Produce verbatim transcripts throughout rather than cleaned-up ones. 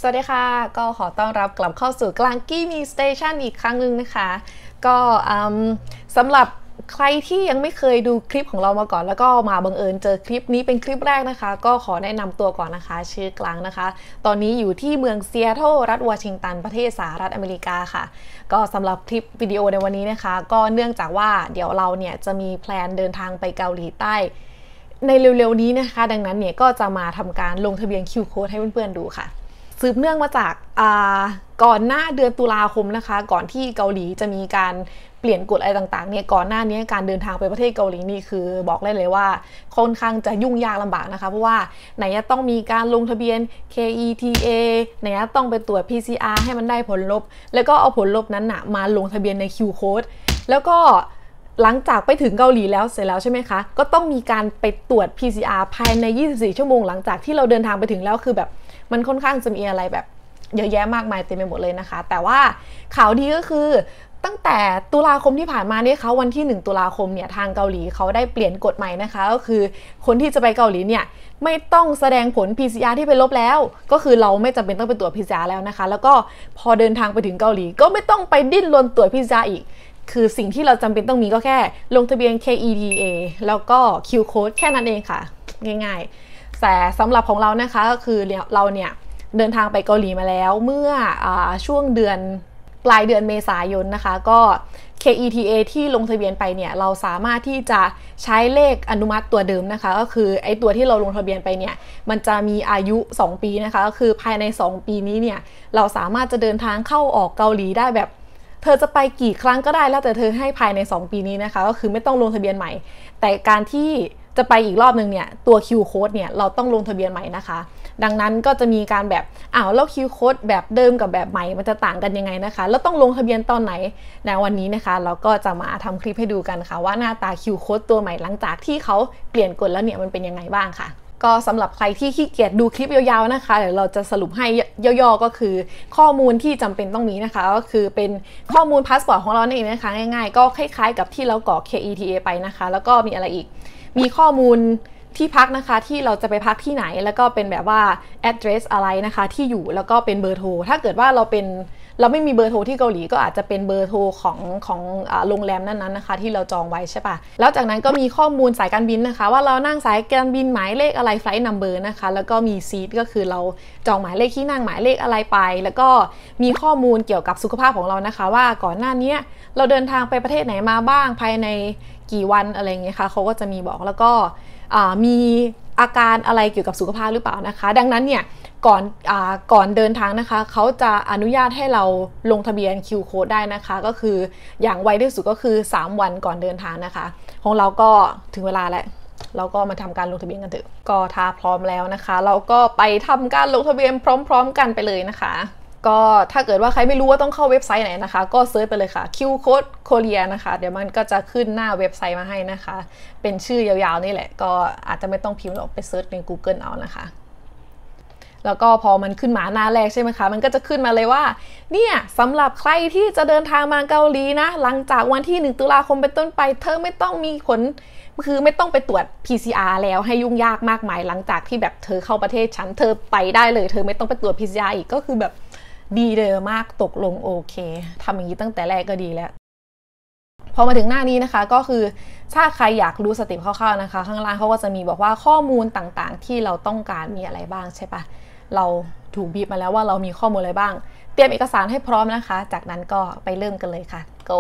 สวัสดีค่ะก็ขอต้อนรับกลับเข้าสู่กลางกี้มีสเตชันอีกครั้งหนึ่งนะคะก็สำหรับใครที่ยังไม่เคยดูคลิปของเรามาก่อนแล้วก็มาบังเอิญเจอคลิปนี้เป็นคลิปแรกนะคะก็ขอแนะนำตัวก่อนนะคะชื่อกลางนะคะตอนนี้อยู่ที่เมืองซีแอตเทิลรัฐวอชิงตันประเทศสหรัฐอเมริกาค่ะก็สำหรับคลิปวิดีโอในวันนี้นะคะก็เนื่องจากว่าเดี๋ยวเราเนี่ยจะมีแพลนเดินทางไปเกาหลีใต้ในเร็วๆนี้นะคะดังนั้นเนี่ยก็จะมาทำการลงทะเบียนคิวโค้ดให้เพื่อนๆดูค่ะสืบเนื่องมาจากก่อนหน้าเดือนตุลาคมนะคะก่อนที่เกาหลีจะมีการเปลี่ยนกฎอะไรต่างๆเนี่ยก่อนหน้านี้การเดินทางไปประเทศเกาหลีนี่คือบอกได้เลยว่าค่อนข้างจะยุ่งยากลำบากนะคะเพราะว่าไหนจะต้องมีการลงทะเบียน เค อี ที เอ ไหนจะต้องไปตรวจ พี ซี อาร์ ให้มันได้ผลลบแล้วก็เอาผลลบนั้นนะมาลงทะเบียนใน คิว Code แล้วก็หลังจากไปถึงเกาหลีแล้วเสร็จแล้วใช่ไหมคะก็ต้องมีการไปตรวจ พี ซี อาร์ ภายในยี่สิบสี่ชั่วโมงหลังจากที่เราเดินทางไปถึงแล้วคือแบบมันค่อนข้างจะมีอะไรแบบเยอะแยะมากมายเต็มไปหมดเลยนะคะแต่ว่าข่าวดีก็คือตั้งแต่ตุลาคมที่ผ่านมาเนี่ยเขาวันที่หนึ่งตุลาคมเนี่ยทางเกาหลีเขาได้เปลี่ยนกฎใหม่นะคะก็คือคนที่จะไปเกาหลีเนี่ยไม่ต้องแสดงผล พี ซี อาร์ ที่เป็นลบแล้วก็คือเราไม่จำเป็นต้องไปตรวจ พี ซี อาร์ แล้วนะคะแล้วก็พอเดินทางไปถึงเกาหลีก็ไม่ต้องไปดิ้นรนตรวจ พี ซี อาร์ อีกคือสิ่งที่เราจำเป็นต้องมีก็แค่ลงทะเบียน เค อี ที เอ แล้วก็ คิว Code แค่นั้นเองค่ะง่ายๆแต่สำหรับของเรานะคะก็คือเราเนี่ยเดินทางไปเกาหลีมาแล้วเมื่ออช่วงเดือนปลายเดือนเมษายนนะคะก็ เค อี ที เอ ที่ลงทะเบียนไปเนี่ยเราสามารถที่จะใช้เลขอนุมัติตัวเดิมนะคะก็คือไอ้ตัวที่เราลงทะเบียนไปเนี่ยมันจะมีอายุสองปีนะคะก็คือภายในสองปีนี้เนี่ยเราสามารถจะเดินทางเข้าออกเกาหลีได้แบบเธอจะไปกี่ครั้งก็ได้แล้วแต่เธอให้ภายในสองปีนี้นะคะก็คือไม่ต้องลงทะเบียนใหม่แต่การที่จะไปอีกรอบนึงเนี่ยตัว คิว Code เนี่ยเราต้องลงทะเบียนใหม่นะคะดังนั้นก็จะมีการแบบอ้าวแล้ว คิว Code แบบเดิมกับแบบใหม่มันจะต่างกันยังไงนะคะแล้วต้องลงทะเบียนตอนไหนในวันนี้นะคะเราก็จะมาทำคลิปให้ดูกันค่ะว่าหน้าตา คิว Code ตัวใหม่หลังจากที่เขาเปลี่ยนกฎแล้วเนี่ยมันเป็นยังไงบ้างค่ะก็สำหรับใครที่ขี้เกียจดูคลิปยาวๆนะคะเดี๋ยวเราจะสรุปให้ย่อๆก็คือข้อมูลที่จำเป็นต้องมีนะคะก็คือเป็นข้อมูลพาสปอร์ตของเราเองนะคะง่ายๆก็คล้ายๆกับที่เรากรอก เค อี ที เอ ไปนะคะแล้วก็มีอะไรอีกมีข้อมูลที่พักนะคะที่เราจะไปพักที่ไหนแล้วก็เป็นแบบว่า address อะไรนะคะที่อยู่แล้วก็เป็นเบอร์โทรถ้าเกิดว่าเราเป็นเราไม่มีเบอร์โทรที่เกาหลีก็อาจจะเป็นเบอร์โทรของของโรงแรมนั้นๆนะคะที่เราจองไว้ใช่ปะแล้วจากนั้นก็มีข้อมูลสายการบินนะคะว่าเรานั่งสายการบินหมายเลขอะไร flight number นะคะแล้วก็มีซีทก็คือเราจองหมายเลขที่นั่งหมายเลขอะไรไปแล้วก็มีข้อมูลเกี่ยวกับสุขภาพของเรานะคะว่าก่อนหน้านี้เราเดินทางไปประเทศไหนมาบ้างภายในกี่วันอะไรอย่างเงี้ยค่ะเขาก็จะมีบอกแล้วก็มีอาการอะไรเกี่ยวกับสุขภาพหรือเปล่านะคะดังนั้นเนี่ยก่อนอ่าก่อนเดินทางนะคะเขาจะอนุญาตให้เราลงทะเบียน คิว Code ได้นะคะก็คืออย่างไวที่สุดก็คือสามวันก่อนเดินทางนะคะของเราก็ถึงเวลาแล้วเราก็มาทำการลงทะเบียนกันเถอะก็ถ้าพร้อมแล้วนะคะเราก็ไปทำการลงทะเบียนพร้อมๆกันไปเลยนะคะก็ถ้าเกิดว่าใครไม่รู้ว่าต้องเข้าเว็บไซต์ไหนนะคะก็เซิร์ชไปเลยค่ะ คิว Code Korea นะคะเดี๋ยวมันก็จะขึ้นหน้าเว็บไซต์มาให้นะคะเป็นชื่อยาวๆนี่แหละก็อาจจะไม่ต้องพิมพ์หรอกไปเซิร์ชใน Google เอานะคะแล้วก็พอมันขึ้นมาหน้าแรกใช่ไหมคะมันก็จะขึ้นมาเลยว่าเนี่ยสำหรับใครที่จะเดินทางมาเกาหลีนะหลังจากวันที่หนึ่งตุลาคมเป็นต้นไปเธอไม่ต้องมีผลคือไม่ต้องไปตรวจ พี ซี อาร์ แล้วให้ยุ่งยากมากมายหลังจากที่แบบเธอเข้าประเทศฉันเธอไปได้เลยเธอไม่ต้องไปตรวจ พี ซี อาร์ อีกก็คือแบบดีเลยมากตกลงโอเคทำอย่างนี้ตั้งแต่แรกก็ดีแล้วพอมาถึงหน้านี้นะคะก็คือถ้าใครอยากรู้สเต็ปคร่าวๆนะคะข้างล่างเขาก็จะมีบอกว่าข้อมูลต่างๆที่เราต้องการมีอะไรบ้างใช่ปะเราถูกบีบมาแล้วว่าเรามีข้อมูลอะไรบ้างเตรียมเอกสารให้พร้อมนะคะจากนั้นก็ไปเริ่มกันเลยค่ะ go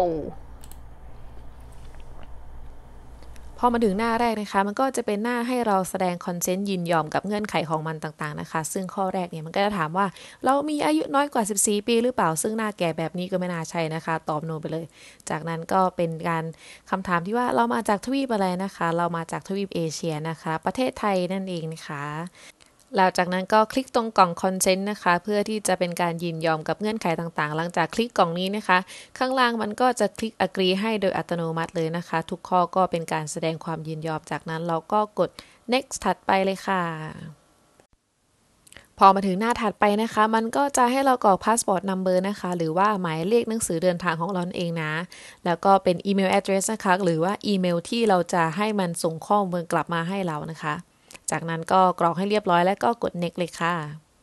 พอมาถึงหน้าแรกนะคะมันก็จะเป็นหน้าให้เราแสดงคอนเซนต์ยินยอมกับเงื่อนไขของมันต่างๆนะคะซึ่งข้อแรกเนี่ยมันก็จะถามว่าเรามีอายุน้อยกว่าสิบสี่ปีหรือเปล่าซึ่งหน้าแก่แบบนี้ก็ไม่น่าใช่นะคะตอบโนไปเลยจากนั้นก็เป็นการคำถามที่ว่าเรามาจากทวีปอะไรนะคะเรามาจากทวีปเอเชียนะคะประเทศไทยนั่นเองนะคะแล้วจากนั้นก็คลิกตรงกล่อง consent นะคะเพื่อที่จะเป็นการยินยอมกับเงื่อนไขต่างๆหลังจากคลิกกล่องนี้นะคะข้างล่างมันก็จะคลิก agree ให้โดยอัตโนมัติเลยนะคะทุกข้อก็เป็นการแสดงความยินยอมจากนั้นเราก็กด next ถัดไปเลยค่ะพอมาถึงหน้าถัดไปนะคะมันก็จะให้เรากรอก passport number นะคะหรือว่าหมายเลขหนังสือเดินทางของเราเองนะแล้วก็เป็น email address นะคะหรือว่าอีเมลที่เราจะให้มันส่งข้อมูลกลับมาให้เรานะคะจากนั้นก็กรอกให้เรียบร้อยแล้วก็กด next เลยค่ะ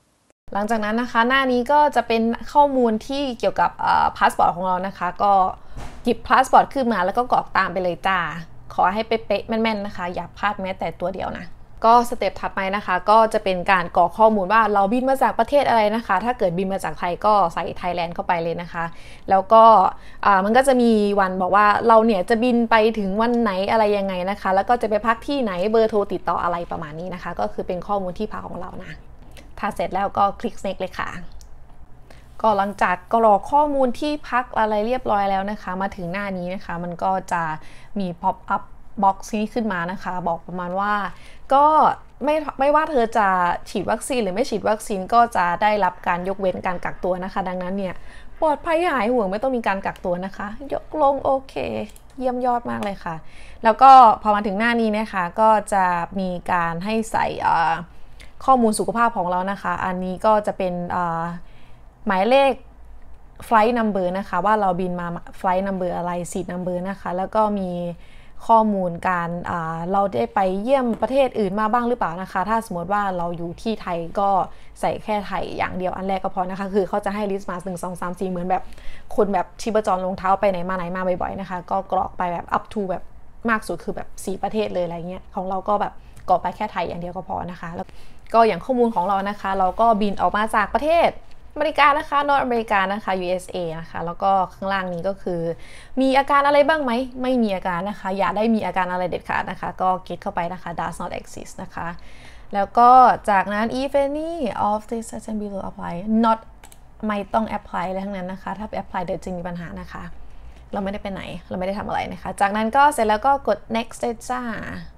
หลังจากนั้นนะคะหน้านี้ก็จะเป็นข้อมูลที่เกี่ยวกับพาสปอร์ตของเรานะคะก็หยิบพาสปอร์ตขึ้นมาแล้วก็กรอกตามไปเลยจ้าขอให้เป๊ะๆแม่นๆนะคะอย่าพลาดแม้แต่ตัวเดียวนะก็สเต็ปถัดไปนะคะก็จะเป็นการกรอกข้อมูลว่าเราบินมาจากประเทศอะไรนะคะถ้าเกิดบินมาจากไทยก็ใส่ไทยแลนด์เข้าไปเลยนะคะแล้วก็มันก็จะมีวันบอกว่าเราเนี่ยจะบินไปถึงวันไหนอะไรยังไงนะคะแล้วก็จะไปพักที่ไหนเบอร์โทรติดต่ออะไรประมาณนี้นะคะก็คือเป็นข้อมูลที่พักของเรานะถ้าเสร็จแล้วก็คลิก next เลยค่ะก็หลังจากกรอกข้อมูลที่พักอะไรเรียบร้อยแล้วนะคะมาถึงหน้านี้นะคะมันก็จะมี pop up box นี้ขึ้นมานะคะบอกประมาณว่าก็ไม่ไม่ว่าเธอจะฉีดวัคซีนหรือไม่ฉีดวัคซีนก็จะได้รับการยกเว้นการกักตัวนะคะดังนั้นเนี่ยปลอดภัยหายห่วงไม่ต้องมีการกักตัวนะคะยกลงโอเคเยี่ยมยอดมากเลยค่ะแล้วก็พอมาถึงหน้านี้นะคะก็จะมีการให้ใส่ข้อมูลสุขภาพของเรานะคะอันนี้ก็จะเป็นหมายเลข flight number นะคะว่าเราบินมา flight number อะไร seat number นะคะแล้วก็มีข้อมูลการเราได้ไปเยี่ยมประเทศอื่นมาบ้างหรือเปล่านะคะถ้าสมมติว่าเราอยู่ที่ไทยก็ใส่แค่ไทยอย่างเดียวอันแรกก็พอนะคะคือเขาจะให้ลิสต์มาหนึ่ง สอง สาม สี่เหมือนแบบคนแบบชีพจรรองเท้าไปไหนมาไหนมาบ่อยๆนะคะก็กรอกไปแบบ up to แบบมากสุดคือแบบสี่ประเทศเลยอะไรเงี้ยของเราก็แบบกรอกไปแค่ไทยอย่างเดียวก็พอนะคะแล้วก็อย่างข้อมูลของเรานะคะเราก็บินออกมาจากประเทศอเมริกานะคะนอร์ทอเมริกานะคะ ยู เอส เอ นะคะแล้วก็ข้างล่างนี้ก็คือมีอาการอะไรบ้างไหมไม่มีอาการนะคะอย่าได้มีอาการอะไรเด็ดขาดนะคะก็เก็ตเข้าไปนะคะ does not exist นะคะแล้วก็จากนั้น if any of this sentence below apply not ไม่ต้อง apply อะไรทั้งนั้นนะคะถ้า apply เดี๋ยวจะมีปัญหานะคะเราไม่ได้ไปไหนเราไม่ได้ทำอะไรนะคะจากนั้นก็เสร็จแล้วก็กด next จ้า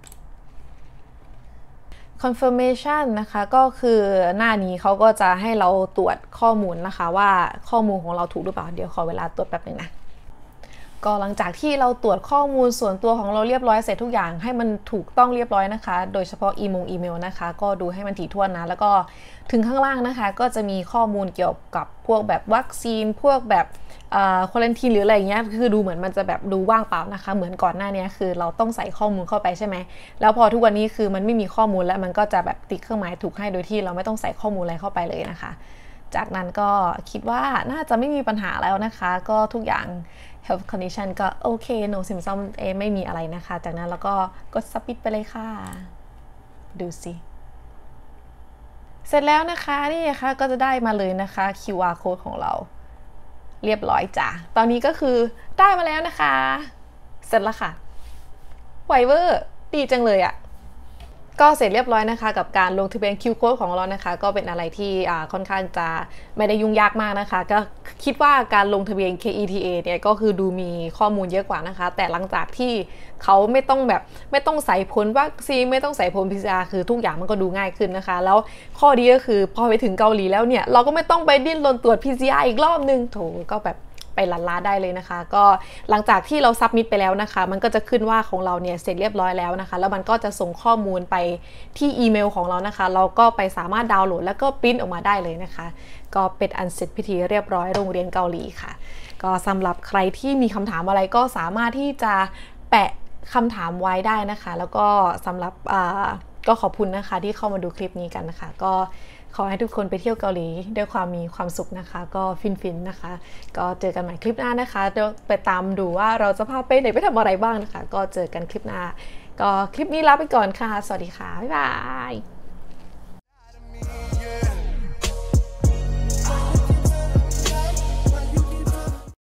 confirmation นะคะก็คือหน้านี้เขาก็จะให้เราตรวจข้อมูลนะคะว่าข้อมูลของเราถูกหรือเปล่าเดี๋ยวขอเวลาตรวจแป๊บนึงนะก็หลังจากที่เราตรวจข้อมูลส่วนตัวของเราเรียบร้อยเสร็จทุกอย่างให้มันถูกต้องเรียบร้อยนะคะโดยเฉพาะอีเมลอีเมลนะคะก็ดูให้มันถี่ถ้วนนะแล้วก็ถึงข้างล่างนะคะก็จะมีข้อมูลเกี่ยวกับพวกแบบวัคซีนพวกแบบควอลันทีนหรืออะไรอย่างเงี้ยคือดูเหมือนมันจะแบบดูว่างเปล่านะคะเหมือนก่อนหน้านี้คือเราต้องใส่ข้อมูลเข้าไปใช่ไหมแล้วพอทุกวันนี้คือมันไม่มีข้อมูลแล้วมันก็จะแบบติ๊กเครื่องหมายถูกให้โดยที่เราไม่ต้องใส่ข้อมูลอะไรเข้าไปเลยนะคะจากนั้นก็คิดว่าน่าจะไม่มีปัญหาแล้วนะคะก็ทุกอย่าง health condition ก็โอเค no symptom เอไม่มีอะไรนะคะจากนั้นเราก็กด submit ไปเลยค่ะดูสิเสร็จแล้วนะคะนี่นะคะก็จะได้มาเลยนะคะ คิว อาร์ code ของเราเรียบร้อยจ้ะตอนนี้ก็คือได้มาแล้วนะคะเสร็จแล้วค่ะไวเวอร์ดีจังเลยอะ ก็เสร็จเรียบร้อยนะคะกับการลงทะเบียน คิว Code ของเรานะคะก็เป็นอะไรที่ค่อนข้างจะไม่ได้ยุ่งยากมากนะคะก็คิดว่าการลงทะเบียน เค อี ที เอ เนี่ยก็คือดูมีข้อมูลเยอะกว่านะคะแต่หลังจากที่เขาไม่ต้องแบบไม่ต้องใส่ผลวัคซีนไม่ต้องใส่ผล พี ซี อาร์ คือทุกอย่างมันก็ดูง่ายขึ้นนะคะแล้วข้อดีก็คือพอไปถึงเกาหลีแล้วเนี่ยเราก็ไม่ต้องไปดิ้นรนตรวจ พี ซี อาร์ อีกรอบนึงโถก็แบบไปลัดล้าได้เลยนะคะก็หลังจากที่เราซับมิทไปแล้วนะคะมันก็จะขึ้นว่าของเราเนี่ยเสร็จเรียบร้อยแล้วนะคะแล้วมันก็จะส่งข้อมูลไปที่อีเมลของเรานะคะเราก็ไปสามารถดาวน์โหลดแล้วก็ปริ้นออกมาได้เลยนะคะก็เป็นอันเสร็จพิธีเรียบร้อยโรงเรียนเกาหลีค่ะก็สำหรับใครที่มีคำถามอะไรก็สามารถที่จะแปะคำถามไว้ได้นะคะแล้วก็สำหรับก็ขอบคุณนะคะที่เข้ามาดูคลิปนี้กันนะคะก็ขอให้ทุกคนไปเที่ยวเกาหลีด้วยความมีความสุขนะคะก็ฟินๆนะคะก็เจอกันใหม่คลิปหน้านะคะเดี๋ยวไปตามดูว่าเราจะพาไปไหนไปทำอะไรบ้างนะคะก็เจอกันคลิปหน้าก็คลิปนี้ลาไปก่อนค่ะสวัสดีค่ะบ๊ายบาย